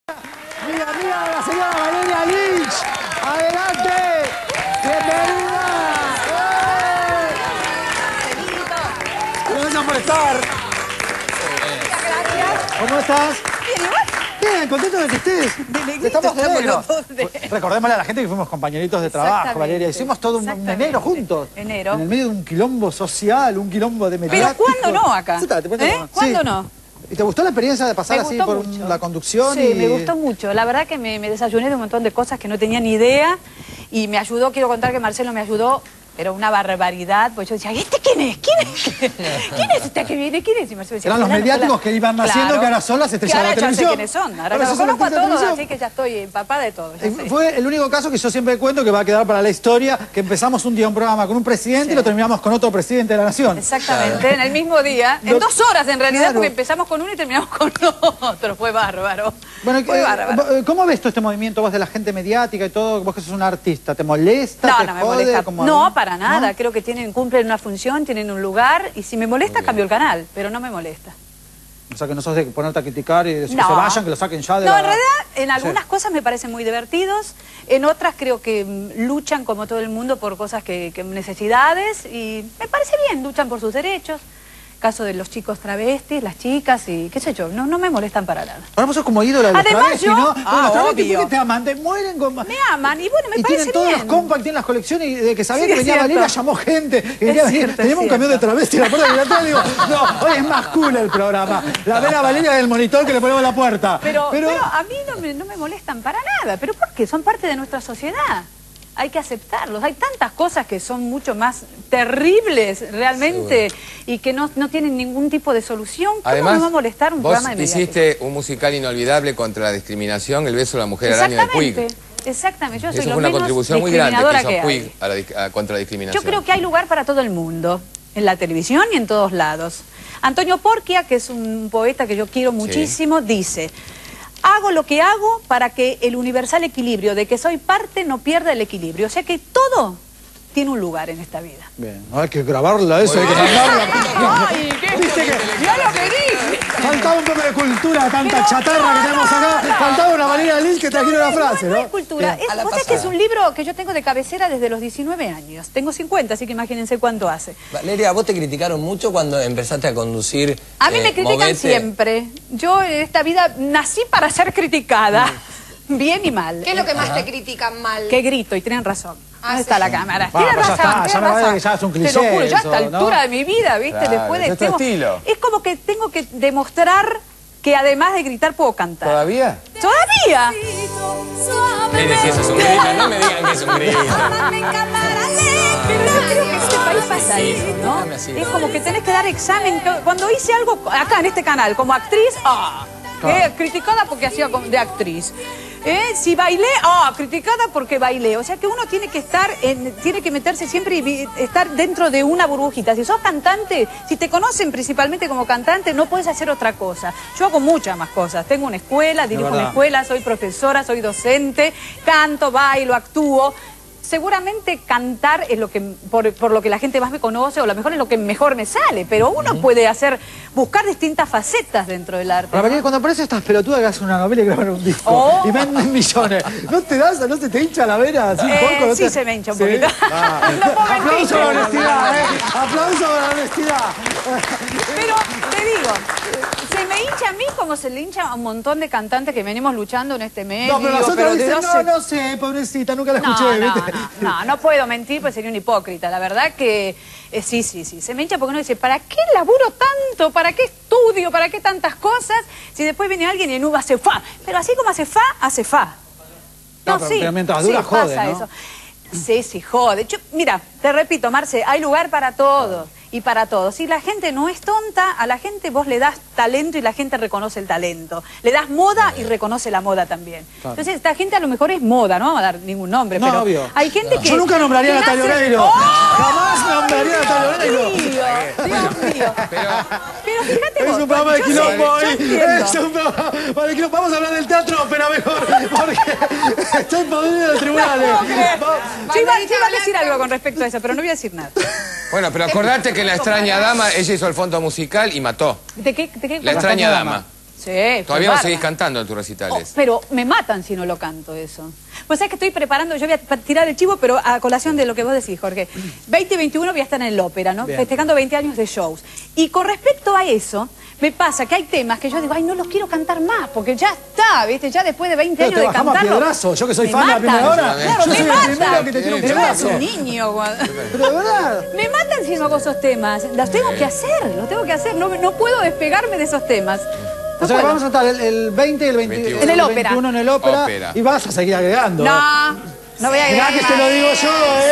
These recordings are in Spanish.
Mira, la señora Valeria Lynch. ¡Adelante! ¡Bienvenida! Gracias por estar. Gracias. ¿Cómo estás? Bien, contento de que estés. Estamos los dos Recordémosle a la gente que fuimos compañeritos de trabajo, Valeria. Hicimos todo un enero juntos. Enero. En el medio de un quilombo social, un quilombo de mediático. Pero ¿cuándo no acá? ¿Cuándo Sí. no? ¿Y te gustó la experiencia de pasar así por la conducción? Sí, me gustó mucho. La verdad que me desayuné de un montón de cosas que no tenía ni idea y me ayudó, quiero contar que Marcelo me ayudó, pero una barbaridad, pues yo decía, ¿este quién es? ¿Quién es este que viene? ¿Quién es? Y Marcelo decía, eran los mediáticos que iban naciendo, que ahora son las estrellas de la televisión. Ahora ya sé quiénes son, ahora los conozco a todos, así que ya estoy empapada de todo. Fue el único caso que yo siempre cuento que va a quedar para la historia, que empezamos un día un programa con un presidente y lo terminamos con otro presidente de la nación. Exactamente, en el mismo día, en 2 horas en realidad, porque empezamos con uno y terminamos con otro, fue bárbaro. Bueno, fue bárbaro. ¿Cómo ves todo este movimiento vos de la gente mediática y todo? Vos que sos una artista, ¿te molesta? No me molesta. No, para nada, ¿no? Creo que cumplen una función, tienen un lugar, y si me molesta cambio el canal, pero no me molesta. O sea, que no sos de ponerte a criticar y decir que se vayan, que lo saquen ya de No, en realidad, en algunas cosas me parecen muy divertidos, en otras creo que luchan como todo el mundo por cosas que necesidades, y me parece bien, luchan por sus derechos. Caso de los chicos travestis, las chicas y qué sé yo, no me molestan para nada. Ahora vos sos como ídola de los travestis, ¿no? Los travestis, obvio. ¿por qué te aman? Te mueren con... Me aman y bueno, me parece bien. Y tienen todos los compacts, tienen las colecciones y de que sabía que venía Valeria, llamó gente. Teníamos un camión de travestis en la puerta de la tele, digo, no, hoy es más cool el programa. La ven a Valeria del monitor que le ponemos la puerta. Pero a mí no me molestan para nada. ¿Pero por qué? Son parte de nuestra sociedad. Hay que aceptarlos. Hay tantas cosas que son mucho más terribles realmente y que no tienen ningún tipo de solución. ¿Cómo me va a molestar un programa de mediático? Vos hiciste un musical inolvidable contra la discriminación, El beso de la mujer al año de Puig. Exactamente. Yo soy Eso fue una contribución muy grande que hizo Puig contra la discriminación. Yo creo que hay lugar para todo el mundo, en la televisión y en todos lados. Antonio Porquia, que es un poeta que yo quiero muchísimo, dice: hago lo que hago para que el universal equilibrio de que soy parte no pierda el equilibrio. O sea que todo tiene un lugar en esta vida. Bien, hay que grabarla eso, hay que mandarla. ¡Ay, qué! ¡Ya lo pedí! Faltaba un poco de cultura, tanta chatarra que tenemos acá. Faltaba una Valeria Lynch que trajera una frase, ¿no? No es cultura. Vos sabés que es un libro que yo tengo de cabecera desde los 19 años. Tengo 50, así que imagínense cuánto hace. Valeria, ¿vos te criticaron mucho cuando empezaste a conducir? A mí me critican siempre. Yo en esta vida nací para ser criticada. Bien y mal. ¿Qué es lo que más te critican mal? Que grito, y tienen razón. ¿Dónde está la cámara? Tienen razón, ya me vaya que ya es un cliché. Te lo juro, ya a esta eso, altura ¿no? de mi vida, ¿viste? Claro, Después de... es tu estilo. Es como que tengo que demostrar que además de gritar puedo cantar. ¿Todavía? ¿Todavía? Mire, si eso es un grito, no me digan que es un grito. Pero yo creo que en este país pasa eso, ¿no? Es como que tenés que dar examen. Cuando hice algo acá en este canal como actriz, criticada porque hacía de actriz. Si bailé, criticada porque bailé. O sea que uno tiene que tiene que meterse siempre y estar dentro de una burbujita. Si sos cantante, si te conocen principalmente como cantante, no puedes hacer otra cosa. Yo hago muchas más cosas. Tengo una escuela, dirijo una escuela, soy profesora, soy docente, canto, bailo, actúo. Seguramente cantar es lo que por lo que la gente más me conoce, o a lo mejor es lo que mejor me sale, pero uno puede buscar distintas facetas dentro del arte. Valeria, cuando aparece estas pelotudas que hacen una novela y graban un disco y venden millones, ¿no se te hincha la vena así un poco? ¿No sí, se me hincha un poquito. Aplauso a la honestidad, aplauso a la honestidad. Pero te digo, se me hincha a mí como se le hincha a un montón de cantantes que venimos luchando en este medio. No, pero las otras dicen, no sé, pobrecita, nunca la escuché, ¿viste? No puedo mentir, pues sería un hipócrita. La verdad que sí, se me hincha porque uno dice, ¿para qué laburo tanto? ¿Para qué estudio? ¿Para qué tantas cosas? Si después viene alguien y en uno hace fa. Pero así como hace fa. No, pero mientras dura jode, pasa eso. Sí, jode. Mira, te repito, Marce, hay lugar para todo y para todos. Si la gente no es tonta, a la gente vos le das talento y la gente reconoce el talento. Le das moda y reconoce la moda también. Claro. Entonces, esta gente a lo mejor es moda, no vamos a dar ningún nombre, pero obvio. Hay gente que... Yo nunca nombraría a Natalia Oreiro. Jamás nombraría a Natalia Oreiro. Dios mío. Pero fíjate vos. Es un programa de quilombo hoy. Es un programa de quilombo. Vamos a hablar del teatro, pero mejor, porque estoy podrido en los tribunales. Yo iba a decir algo con respecto a eso, pero no voy a decir nada. Bueno, pero acordate que La extraña dama, ella hizo el fondo musical y mató. ¿De qué? La extraña dama. Sí, Todavía no seguís cantando en tus recitales. Pero me matan si no lo canto eso. Pues sabés que estoy preparando, yo voy a tirar el chivo, pero a colación de lo que vos decís, Jorge. 2021 voy a estar en el ópera, ¿no? Bien. Festejando 20 años de shows. Y con respecto a eso, me pasa que hay temas que yo digo, ay, no los quiero cantar más, porque ya está, ¿viste? Ya después de 20 años de cantarlo. Yo que soy fan de la primera hora. Claro, me matan. Que te tiro un Pero pedazo. un niño. Pero de verdad. Me matan si no hago esos temas. Los tengo que hacer, no puedo despegarme de esos temas. O sea, vamos a estar el 20 y el 21. En el ópera. 21 en el ópera. Y vas a seguir agregando. No voy a agregar. Mirá que te lo digo yo,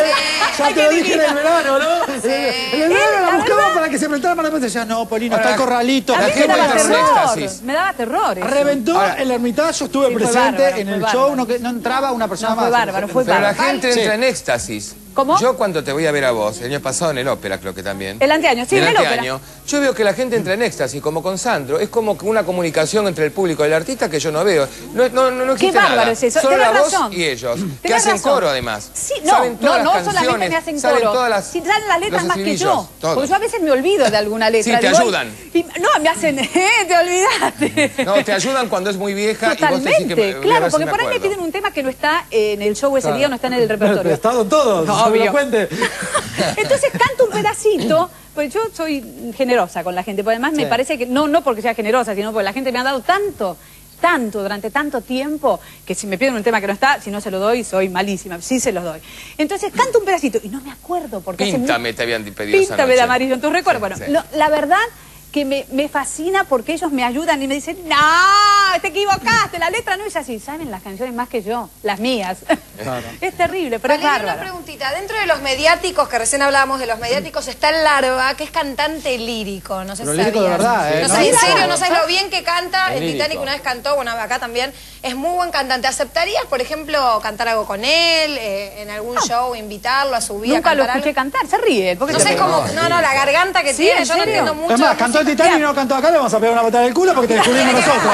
Ya te lo dije en el verano, ¿no? Sí. En el verano la buscamos para que se presentara para después decía, no, Polino, está el corralito. A mí me daba terror. Me daba terror eso. Reventó el Ermitaño, estuve presente en el show, no entraba una persona más. Fue bárbaro, fue bárbaro. Pero la gente entra en éxtasis. ¿Cómo? Yo cuando te voy a ver a vos, el año pasado en el ópera creo que también. El anteaño, sí, en el ópera. Yo veo que la gente entra en éxtasis, como con Sandro. Es como que una comunicación entre el público y el artista que yo no veo. No existe Qué bárbaro nada. es eso. Solo Tenés la voz razón. y ellos. Que Tenés hacen razón. coro además. Sí, no solamente me hacen coro. Si salen las letras más que yo. Porque yo a veces me olvido de alguna letra. Sí, te ayudan. No, me hacen, te olvidaste. No, te ayudan cuando es muy vieja. Totalmente, y vos te decís que claro, porque por ahí me piden un tema que no está en el show ese día, no está en el repertorio. Estado todos, obvio. Entonces canto un pedacito, pues yo soy generosa con la gente, porque además me parece que, no porque sea generosa, sino porque la gente me ha dado tanto, durante tanto tiempo, que si me piden un tema que no está, si no se lo doy, soy malísima, sí se los doy. Entonces canto un pedacito, y no me acuerdo, porque Píntame, te habían pedido esa Píntame noche. de amarillo en tus recuerdos. Bueno, la verdad que me fascina porque ellos me ayudan y me dicen, no, te equivocaste, la letra no es así. Saben las canciones más que yo, las mías. Claro. Es terrible, pero es bárbaro. Una preguntita, dentro de los mediáticos, que recién hablábamos de los mediáticos, está el Larva, que es cantante lírico, no sé si lírico de verdad, No sé, en serio, no sabes lo bien que canta, en Titanic una vez cantó, bueno, acá también, es muy buen cantante. ¿Aceptarías, por ejemplo, cantar algo con él, en algún show, invitarlo a subir Nunca a cantar lo escuché algo? cantar, se ríe. No sé cómo, la garganta que tiene, yo no entiendo mucho. Es más, cantó en Titanic y no cantó acá, le vamos a pegar una patada del culo porque te descubrimos nosotros.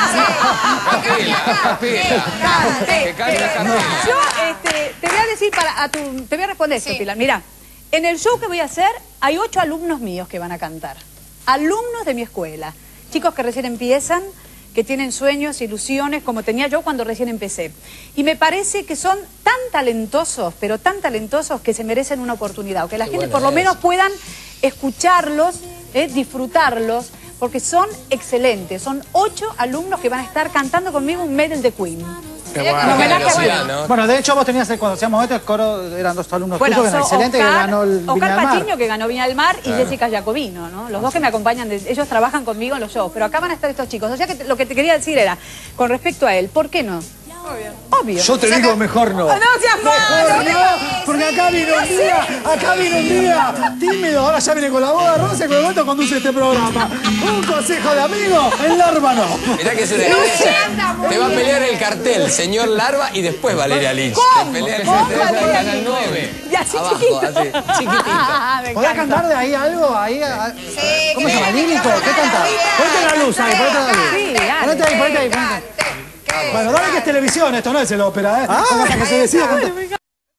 Yo te voy a decir te voy a responder esto, Pilar. Mira, en el show que voy a hacer hay 8 alumnos míos que van a cantar. Alumnos de mi escuela. Chicos que recién empiezan, que tienen sueños, ilusiones, como tenía yo cuando recién empecé. Y me parece que son tan talentosos, pero tan talentosos que se merecen una oportunidad. O que la gente por lo menos puedan escucharlos, disfrutarlos, porque son excelentes. Son 8 alumnos que van a estar cantando conmigo un Medal de Queen. Bueno, de hecho vos tenías, cuando hacíamos esto, el coro, eran 2 alumnos tuyos, que eran excelentes, que ganó el Viña Oscar del Mar. Patiño, que ganó Viña del Mar, y Jessica Jacobino, ¿no? Los dos que me acompañan, ellos trabajan conmigo en los shows, pero acá van a estar estos chicos. O sea que lo que te quería decir era, con respecto a él, ¿por qué no? Obvio. Yo te digo mejor no. No seas malo, no, porque acá vino un día tímido, ahora ya viene con la boda rosa y con el momento conduce este programa. Un consejo de amigo, el Larva no. Mirá que te va a pelear el cartel, señor Larva y después Valeria Lich. ¿Cómo? Te pelea el ¿Cómo cartel del Valeria Canal Lich? 9. Y así abajo, chiquito. así, chiquitita. ¿Podés cantar de ahí algo? Ahí, ¿cómo se llama? ¿Lírico? ¿Qué cantás? Ponete la luz ahí, ponete la luz. Sí, ponete ahí. Bueno, dale que es televisión, esto no es el ópera, ¿eh? Para que se decida.